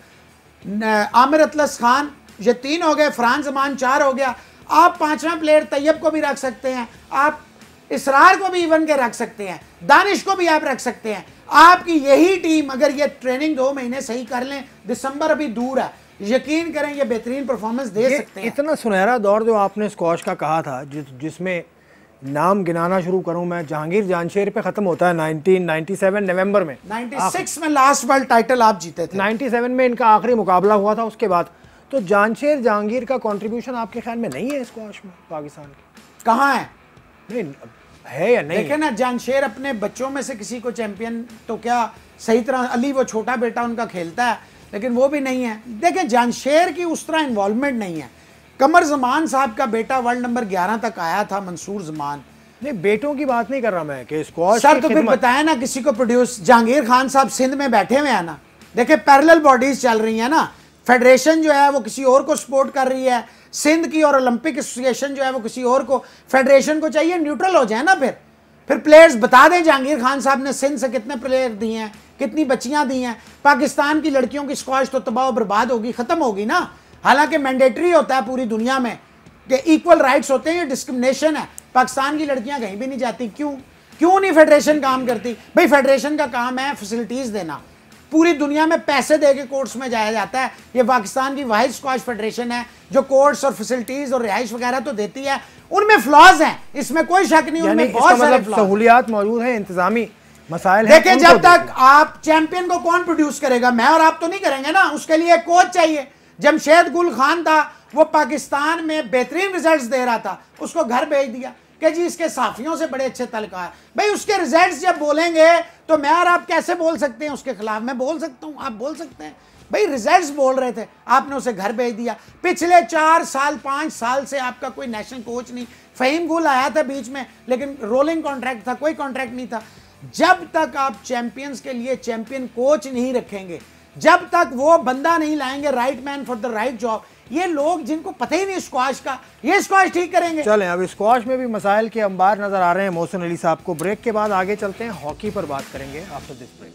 आमिर अतलस खान, ये 3 हो गए, फरहान जमान 4 हो गया। आप 5वां प्लेयर तैयब को भी रख सकते हैं, आप इसरार को भी इवन के रख सकते हैं, दानिश को भी आप रख सकते हैं। आपकी यही टीम अगर ये ट्रेनिंग 2 महीने सही कर लें, दिसंबर अभी दूर है, यकीन करें ये बेहतरीन परफॉर्मेंस दे सकते हैं। इतना सुनहरा दौर जो आपने स्क्वाश का कहा था, जिसमें नाम गिनाना शुरू करूं मैं, जहांगीर जानशेर पे खत्म होता है 1997 नवंबर में, 96 में लास्ट वर्ल्ड टाइटल आप जीते थे, 97 में इनका आखिरी मुकाबला हुआ था उसके बाद। तो जानशेर जहांगीर का कंट्रीब्यूशन आपके ख्याल में नहीं है स्क्वाश में पाकिस्तान के? कहाँ है? नहीं है या नहीं? देखे ना, जानशेर अपने बच्चों में से किसी को चैंपियन तो क्या सही तरह, अली वो छोटा बेटा उनका खेलता है लेकिन वो भी नहीं है। देखें जानशेर की उस तरह इन्वॉल्वमेंट नहीं है। कमर जमान साहब का बेटा वर्ल्ड नंबर 11 तक आया था, मंसूर जमान। नहीं, बेटों की बात नहीं कर रहा मैं कि स्क्वाश सर तो फिर बताया ना किसी को प्रोड्यूस। जहांगीर खान साहब सिंध में बैठे हुए हैं ना, देखे पैरेलल बॉडीज चल रही है ना, फेडरेशन जो है वो किसी और को सपोर्ट कर रही है, सिंध की और ओलंपिक एसोसिएशन जो है वो किसी और को, फेडरेशन को चाहिए न्यूट्रल हो जाए ना। फिर प्लेयर्स बता दें जहांगीर खान साहब ने सिंध से कितने प्लेयर दिए हैं, कितनी बच्चियां दी हैं। पाकिस्तान की लड़कियों की स्क्वाश तो तबाह बर्बाद होगी, खत्म होगी ना। हालांकि मैंडेटरी होता है पूरी दुनिया में कि इक्वल राइट्स होते हैं, ये डिस्क्रिमिनेशन है। पाकिस्तान की लड़कियां कहीं भी नहीं जाती, क्यों नहीं फेडरेशन काम करती? भाई फेडरेशन का काम है फैसिलिटीज देना, पूरी दुनिया में पैसे दे के कोर्ट्स में जाया जाता है। ये पाकिस्तान की वाहिद स्क्वाश फेडरेशन है जो कोर्ट्स और फैसिलिटीज और रिहाइश वगैरह तो देती है। उनमें फ्लॉज हैं, इसमें कोई शक नहीं, उनमें बहुत सारे सहूलियात मौजूद हैं, इंतजामी मसाइल हैं। देखिए जब तक आप चैंपियन को कौन प्रोड्यूस करेगा? मैं और आप तो नहीं करेंगे ना, उसके लिए एक कोच चाहिए। जमशेद गुल खान था, वो पाकिस्तान में बेहतरीन रिजल्ट्स दे रहा था, उसको घर भेज दिया कि जी इसके साफियों से बड़े अच्छे तलका है। भाई उसके रिजल्ट्स जब बोलेंगे तो मैं और आप कैसे बोल सकते हैं उसके खिलाफ? मैं बोल सकता हूं, आप बोल सकते हैं। भाई रिजल्ट्स बोल रहे थे, आपने उसे घर भेज दिया। पिछले 4 साल 5 साल से आपका कोई नेशनल कोच नहीं। फहीम गुल आया था बीच में, लेकिन रोलिंग कॉन्ट्रैक्ट था, कोई कॉन्ट्रैक्ट नहीं था। जब तक आप चैंपियंस के लिए चैंपियन कोच नहीं रखेंगे, जब तक वो बंदा नहीं लाएंगे right man for the right job, ये लोग जिनको पता ही नहीं स्क्वाश का, ये स्क्वाश ठीक करेंगे। चलें, अब स्क्वाश में भी मसाइल के अंबार नजर आ रहे हैं मोहसिन अली साहब को। ब्रेक के बाद आगे चलते हैं, हॉकी पर बात करेंगे after this break.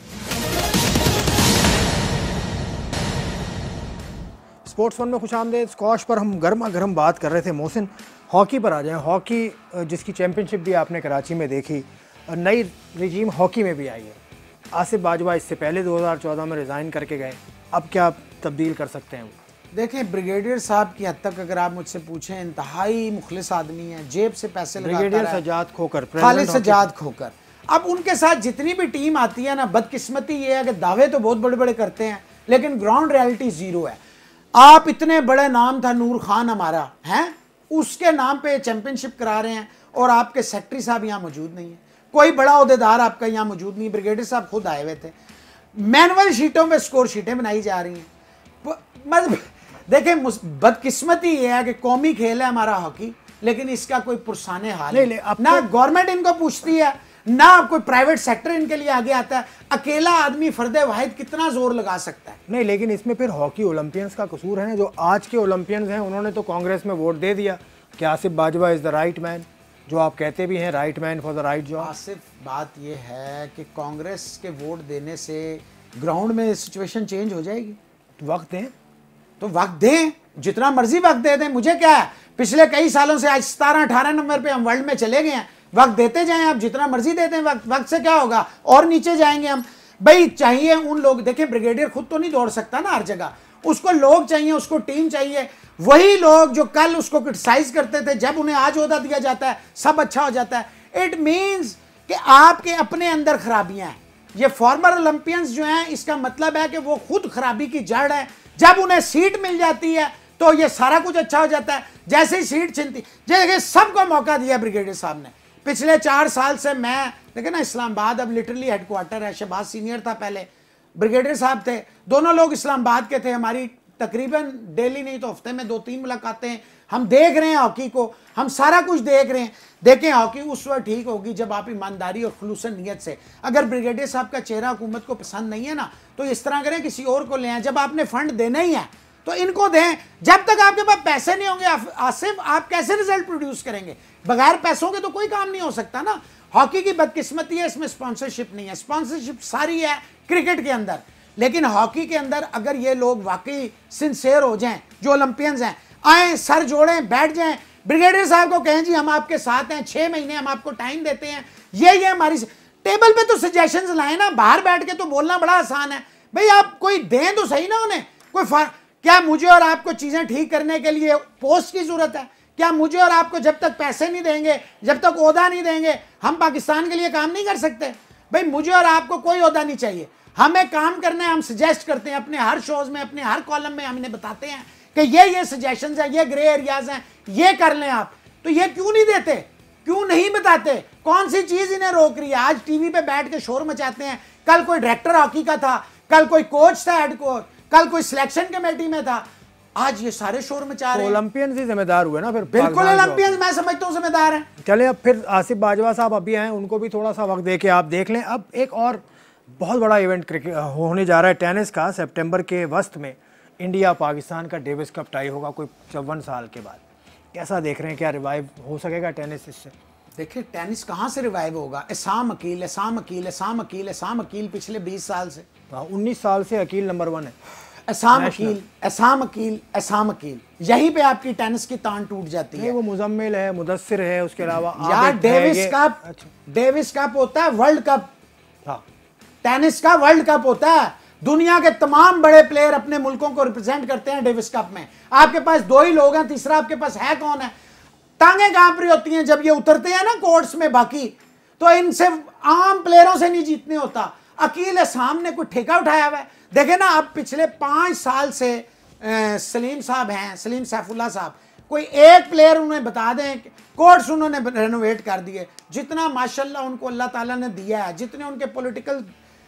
Sports one में खुशामदीद। स्क्वाश पर हम गर्मा गर्म बात कर रहे थे। मोहसिन, हॉकी पर आ जाएं। हॉकी जिसकी चैंपियनशिप भी आपने कराची में देखी, नई रिजीम हॉकी में भी आई है। आसिफ बाजवा इससे पहले 2014 में रिज़ाइन करके गए, अब क्या तब्दील कर सकते हैं वो? देखें ब्रिगेडियर साहब की हद तक अगर आप मुझसे पूछें, इंतहाई मुखलिस आदमी है, जेब से पैसे लगाता है। ब्रिगेडियर सजाद खोकर, खालिद सजाद खोकर। अब उनके साथ जितनी भी टीम आती है ना, बदकिस्मती ये है कि दावे तो बहुत बड़े बड़े करते हैं लेकिन ग्राउंड रियलिटी जीरो है। आप इतने बड़े नाम था नूर खान हमारा, हैं, उसके नाम पे चैंपियनशिप करा रहे हैं और आपके सेक्रेटरी साहब यहाँ मौजूद नहीं है, कोई बड़ा अहदेदार आपका यहाँ मौजूद नहीं। ब्रिगेडियर साहब खुद आए हुए थे। मैनुअल शीटों पे स्कोर शीटें बनाई जा रही हैं। देखें बदकिस्मती ये है कि कौमी खेल है हमारा हॉकी, लेकिन इसका कोई पुरसाने हाल नहीं। ना गवर्नमेंट इनको पूछती है, ना कोई प्राइवेट सेक्टर इनके लिए आगे आता है। अकेला आदमी फर्दे वाहिद कितना जोर लगा सकता है? नहीं, लेकिन इसमें फिर हॉकी ओलंपियंस का कसूर है ना। जो आज के ओलंपियंस हैं उन्होंने तो कांग्रेस में वोट दे दिया, कि Asif Bajwa is the right man, जो आप कहते भी हैं right man for the right job? Asif, बात यह है कि कांग्रेस के वोट देने से ग्राउंड में सिचुएशन चेंज हो जाएगी। वक्त दें तो वक्त दें, जितना मर्जी वक्त दे दें, मुझे क्या है। पिछले कई सालों से आज 17-18 नंबर पे हम वर्ल्ड में चले गए हैं। वक्त देते जाएं, आप जितना मर्जी देते हैं वक्त, वक्त से क्या होगा, और नीचे जाएंगे हम। भाई चाहिए उन लोग, देखिए ब्रिगेडियर खुद तो नहीं दौड़ सकता ना हर जगह, उसको लोग चाहिए, उसको टीम चाहिए। वही लोग जो कल उसको क्रिटिसाइज करते थे, जब उन्हें आज ओहदा दिया जाता है सब अच्छा हो जाता है। इट मीन्स कि आपके अपने अंदर खराबियां हैं। ये फॉर्मर ओलंपियंस जो हैं, इसका मतलब है कि वो खुद खराबी की जड़ है। जब उन्हें सीट मिल जाती है तो ये सारा कुछ अच्छा हो जाता है। जैसे ही सीट छिनती, देखिए सबको मौका दिया ब्रिगेडियर साहब ने पिछले 4 साल से। मैं देखिए ना, इस्लामाबाद अब लिटरली हेडक्वार्टर है। शहबाज सीनियर था पहले, ब्रिगेडियर साहब थे, दोनों लोग इस्लामाबाद के थे। हमारी तकरीबन डेली नहीं तो हफ्ते में 2-3 मुलाकातें। हम देख रहे हैं हॉकी को, हम सारा कुछ देख रहे हैं। देखें, हॉकी उस वक्त ठीक होगी जब आप ईमानदारी और खुलूसन नीयत से, अगर ब्रिगेडियर साहब का चेहरा हुकूमत को पसंद नहीं है ना, तो इस तरह करें, किसी और को ले आए। जब आपने फंड देना ही है तो इनको दें। जब तक आपके पास पैसे नहीं होंगे आसिफ, आप कैसे रिजल्ट प्रोड्यूस करेंगे? बगैर पैसों के तो कोई काम नहीं हो सकता ना। हॉकी की बदकिस्मती है, इसमें स्पॉन्सरशिप नहीं है। स्पॉन्सरशिप सारी है क्रिकेट के अंदर, लेकिन हॉकी के अंदर अगर ये लोग वाकई सिंसेयर हो जाएं, जो ओलंपियंस हैं, आए, सर जोड़ें, बैठ जाएं, ब्रिगेडियर साहब को कहें जी हम आपके साथ हैं, 6 महीने हम आपको टाइम देते हैं, ये हमारी टेबल पे तो सजेशंस लाएं ना। बाहर बैठ के तो बोलना बड़ा आसान है। भाई आप कोई दें तो सही ना उन्हें। क्या मुझे और आपको चीजें ठीक करने के लिए पोस्ट की जरूरत है? क्या मुझे और आपको जब तक पैसे नहीं देंगे, जब तक ओहदा नहीं देंगे, हम पाकिस्तान के लिए काम नहीं कर सकते? भाई मुझे और आपको कोई ओहदा नहीं चाहिए, हमें काम करना है। हम सजेस्ट करते हैं अपने हर शोज में, अपने हर कॉलम में हम इन्हें बताते हैं कि ये सजेशंस हैं, ये ग्रे एरियाज हैं, ये कर लें आप। तो ये क्यों नहीं देते, क्यों नहीं बताते? कौन सी चीज इन्हें रोक रही है? आज टीवी पे बैठ के शोर मचाते हैं। कल कोई डायरेक्टर हॉकी का था, कल कोई कोच था, हेड कोच, कल कोई सिलेक्शन कमेटी में था, आज ये सारे शोर मचा रहे हैं। ओलंपियंस ही जिम्मेदार हुए ना फिर? बिल्कुल ओलंपियंस मैं समझता हूँ जिम्मेदार हैं। चले अब फिर आसिफ बाजवा साहब अभी आए, उनको भी थोड़ा सा वक्त दे के आप देख लें। अब एक और बहुत बड़ा इवेंट क्रिकेट होने जा रहा है टेनिस का। सितंबर के वस्त में इंडिया पाकिस्तान का डेविस कप टाई होगा कोई 54 साल के बाद। कैसा देख रहे हैं, क्या रिवाइव हो सकेगा टेनिस इससे? देखिए टेनिस कहाँ से रिवाइव होगा? एसाम अकील, एसाम अकील, एसाम अकील, एसाम अकील पिछले 20 साल से, 19 साल से अकील नंबर 1 है। एसाम अकील, एसाम अकील, एसाम अकील, यहीं पे आपकी टेनिस की तान टूट जाती है। वो मुजम्मिल है, मुदस्सिर है, उसके अलावा यार डेविस कप, डेविस कप होता है वर्ल्ड कप। टेनिस का वर्ल्ड कप होता है। दुनिया के तमाम बड़े प्लेयर अपने मुल्कों को रिप्रेजेंट करते हैं डेविस कप में। आपके पास 2 ही लोग हैं, तीसरा आपके पास है कौन है? टांगे कहां पर होती हैं जब ये उतरते हैं ना कोर्ट्स में। बाकी तो इनसे आम प्लेयरों से नहीं जीतने होता। अकील एसाम ने कोई ठेका उठाया हुआ है? देखे ना, अब पिछले 5 साल से सलीम साहब हैं, सलीम सैफुल्लाह साहब, कोई एक प्लेयर उन्हें बता दें, कोर्ट्स उन्होंने रेनोवेट कर दिए। जितना माशाल्लाह उनको अल्लाह ताला ने दिया है, जितने उनके पॉलिटिकल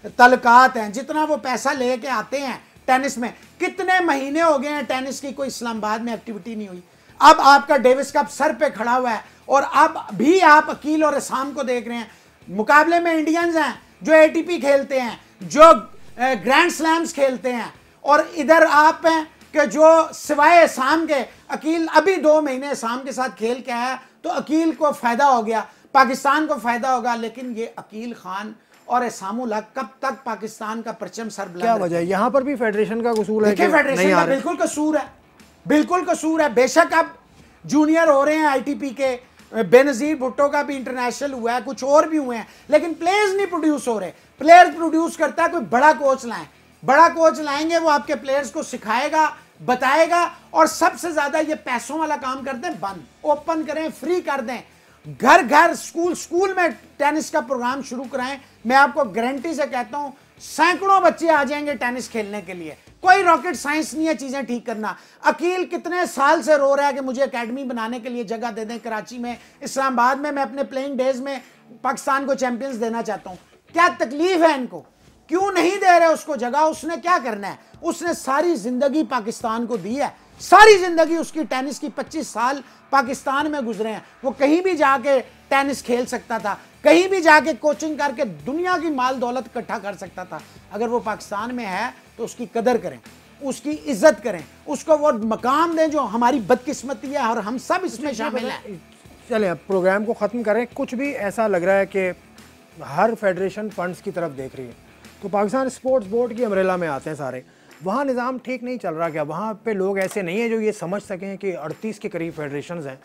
तलकात हैं, जितना वो पैसा लेके आते हैं टेनिस में, कितने महीने हो गए हैं टेनिस की कोई इस्लामाबाद में एक्टिविटी नहीं हुई। अब आपका डेविस कप सर पे खड़ा हुआ है और अब भी आप अकील और एसाम को देख रहे हैं। मुकाबले में इंडियंस हैं जो एटीपी खेलते हैं, जो ग्रैंड स्लैम्स खेलते हैं, और इधर आप हैं कि जो सिवाय एसाम के, अकील अभी 2 महीने एसाम के साथ खेल के आया, तो अकील को फायदा हो गया, पाकिस्तान को फायदा होगा। लेकिन ये अकील खान और एसामुल हक कब तक पाकिस्तान का परचम सर बुलंद? क्या वजह है? यहाँ पर भी फेडरेशन का कसूर है? फेडरेशन का बिल्कुल कसूर है, बिल्कुल कसूर है। बेशक अब जूनियर हो रहे हैं आईटीपी के, बेनजीर भुट्टो का भी इंटरनेशनल हुआ है, कुछ और भी हुए हैं, लेकिन प्लेयर्स नहीं प्रोड्यूस हो रहे। प्लेयर्स प्रोड्यूस करता है कोई बड़ा कोच लाएं, बड़ा कोच लाएंगे, वो आपके प्लेयर्स को सिखाएगा, बताएगा, और सबसे ज्यादा ये पैसों वाला काम कर दें, बंद, ओपन करें, फ्री कर दें। घर घर, स्कूल स्कूल में टेनिस का प्रोग्राम शुरू कराएं। मैं आपको गारंटी से कहता हूं सैकड़ों बच्चे आ जाएंगे टेनिस खेलने के लिए। कोई रॉकेट साइंस नहीं है चीजें ठीक करना। अकील कितने साल से रो रहा है कि मुझे एकेडमी बनाने के लिए जगह दे दें कराची में, इस्लामाबाद में। मैं अपने प्लेइंग डेज में पाकिस्तान को चैंपियंस देना चाहता हूं। क्या तकलीफ है इनको, क्यों नहीं दे रहे उसको जगह? उसने क्या करना है? उसने सारी जिंदगी पाकिस्तान को दी है, सारी जिंदगी उसकी टेनिस की 25 साल पाकिस्तान में गुजरे हैं। वो कहीं भी जाके टेनिस खेल सकता था, कहीं भी जाके कोचिंग करके दुनिया की माल दौलत इकट्ठा कर सकता था। अगर वो पाकिस्तान में है तो उसकी कदर करें, उसकी इज्जत करें, उसको वो मकाम दें जो हमारी बदकिस्मती है और हम सब इसमें शामिल हैं। चलें अब प्रोग्राम को ख़त्म करें। कुछ भी ऐसा लग रहा है कि हर फेडरेशन फंड्स की तरफ देख रही है, तो पाकिस्तान स्पोर्ट्स बोर्ड की अम्ब्रेला में आते हैं सारे। वहाँ निज़ाम ठीक नहीं चल रहा क्या? वहाँ पे लोग ऐसे नहीं है जो ये समझ सकें कि 38 के करीब फेडरेशंस हैं,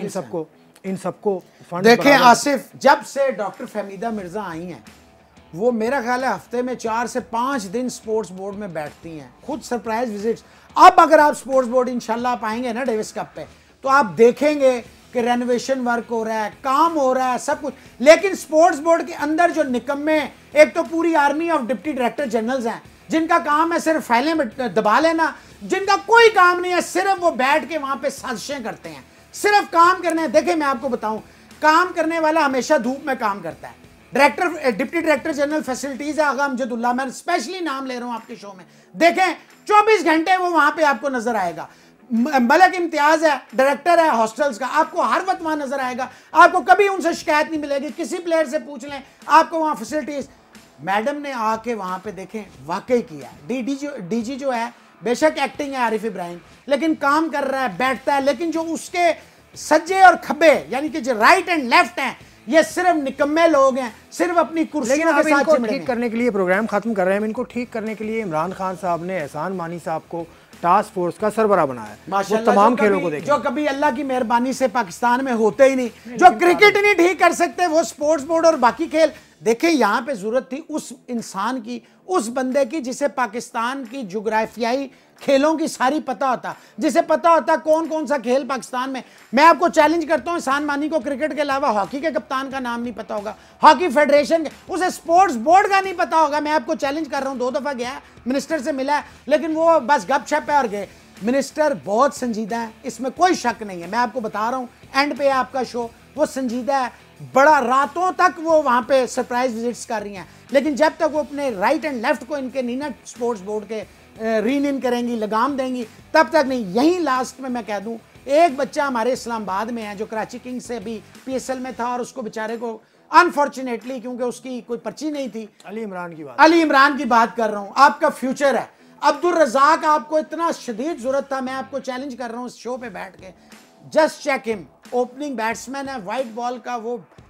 इन सबको फंड। देखें आसिफ, जब से डॉक्टर फहमीदा मिर्ज़ा आई हैं, वो मेरा ख्याल है हफ्ते में 4 से 5 दिन स्पोर्ट्स बोर्ड में बैठती हैं, खुद सरप्राइज विजिट्स। अब अगर आप स्पोर्ट्स बोर्ड इंशाल्लाह आप आएंगे ना डेविस कप पे, तो आप देखेंगे कि रेनोवेशन वर्क हो रहा है, काम हो रहा है, सब कुछ। लेकिन स्पोर्ट्स बोर्ड के अंदर जो निकम्मे, एक तो पूरी army of deputy director generals हैं जिनका काम है सिर्फ फाइलें दबा लेना, जिनका कोई काम नहीं है, सिर्फ वो बैठ के वहां पे साजिशें करते हैं, सिर्फ काम करने हैं। देखिए मैं आपको बताऊं, काम करने वाला हमेशा धूप में काम करता है। Director, deputy director general facilities है आगा अमजदुल्ला, मैं स्पेशली नाम ले रहा हूं आपके शो में, देखें 24 घंटे वो वहां पे आपको नजर आएगा। मलक इम्तियाज है, डायरेक्टर है हॉस्टल्स का, आपको हर वक्त वहां नजर आएगा, आपको कभी उनसे शिकायत नहीं मिलेगी। किसी प्लेयर से पूछ लें, आपको वहां फैसिलिटीज। मैडम ने आके वहां पे देखें वाकई किया। डीजी जो है, बेशक एक्टिंग है आरिफ इब्राहिम, लेकिन काम कर रहा है, बैठता है। लेकिन जो उसके सज्जे और खब्बे यानी कि जो राइट एंड लेफ्ट हैं, ये सिर्फ निकम्मे लोग हैं, सिर्फ अपनी कुर्सियों के साथ चिमड़े ठीक करने के लिए प्रोग्राम खत्म कर रहे हैं। इनको ठीक करने के लिए इमरान खान साहब ने एहसान मानी साहब को टास्क फोर्स का सरबराह बनाया है। वो तमाम खेलों को देखें, जो कभी अल्लाह की मेहरबानी से पाकिस्तान में होते ही नहीं, जो क्रिकेट नहीं ठीक कर सकते, वो स्पोर्ट्स बोर्ड और बाकी खेल देखें। यहां पे जरूरत थी उस इंसान की, उस बंदे की जिसे पाकिस्तान की जुग्राफियाई खेलों की सारी पता होता, जिसे पता होता कौन कौन सा खेल पाकिस्तान में। मैं आपको चैलेंज करता हूं, एहसान मानी को क्रिकेट के अलावा हॉकी के कप्तान का नाम नहीं पता होगा, हॉकी फेडरेशन के, उसे स्पोर्ट्स बोर्ड का नहीं पता होगा। मैं आपको चैलेंज कर रहा हूं, 2 दफा गया मिनिस्टर से मिला है, लेकिन वो बस गपशप है और गए। मिनिस्टर बहुत संजीदा है, इसमें कोई शक नहीं है। मैं आपको बता रहा हूं, एंड पे आपका शो, वो संजीदा है, बड़ा रातों तक वो वहां पे सरप्राइज विजिट्स कर रही हैं। लेकिन जब तक वो अपने राइट एंड लेफ्ट को इनके नीना स्पोर्ट्स बोर्ड के रीन इन करेंगी, लगाम देंगी, तब तक नहीं। यहीं लास्ट में मैं कह दूं, एक बच्चा हमारे इस्लामाबाद में है जो कराची किंग्स से भी पीएसएल में था, और उसको बेचारे को अनफॉर्चुनेटली, क्योंकि उसकी कोई पर्ची नहीं थी, अली इमरान की बात कर रहा हूं, आपका फ्यूचर है। अब्दुल रजाक आपको इतना शदीद जरूरत था, मैं आपको चैलेंज कर रहा हूं इस शो पे बैठ के, just check him. Opening batsman है, व्हाइट बॉल का,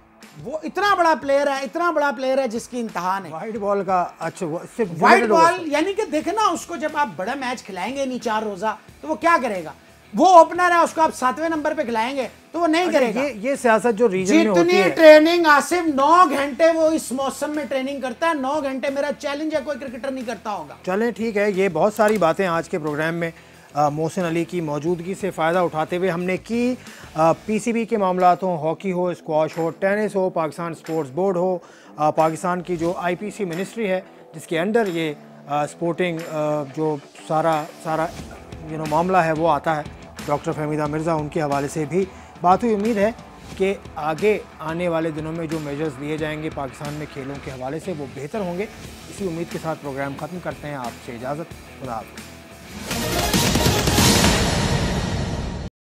वो इतना बड़ा प्लेयर है, इतना बड़ा प्लेयर है जिसकी इंतहा नहीं। व्हाइट बॉल का, अच्छा व्हाइट बॉल यानी कि देखना, उसको जब आप बड़ा मैच खिलाएंगे नहीं 4 रोजा, तो वो क्या करेगा? वो ओपनर है, उसको आप 7वें नंबर पे खिलाएंगे तो वो नहीं करेगा। ये सियासत जो रीजन में होती है, जितनी ट्रेनिंग आसिफ 9 घंटे वो इस मौसम में ट्रेनिंग करता है, 9 घंटे मेरा चैलेंज है कोई क्रिकेटर नहीं करता होगा। चलें ठीक है, ये बहुत सारी बातें आज के प्रोग्राम में मोहसिन अली की मौजूदगी से फ़ायदा उठाते हुए हमने की। पीसीबी के मामलात हों, हॉकी हो, स्क्वाश हो, टेनिस हो, पाकिस्तान स्पोर्ट्स बोर्ड हो, पाकिस्तान की जो आईपीसी मिनिस्ट्री है जिसके अंडर ये स्पोर्टिंग जो सारा मामला है वो आता है, डॉक्टर फहमीदा मिर्ज़ा, उनके हवाले से भी बात हुई। उम्मीद है कि आगे आने वाले दिनों में जो मेजर्स लिए जाएंगे पाकिस्तान में खेलों के हवाले से वो बेहतर होंगे। इसी उम्मीद के साथ प्रोग्राम ख़त्म करते हैं। आपसे इजाज़त, खुदा हाफ़िज़।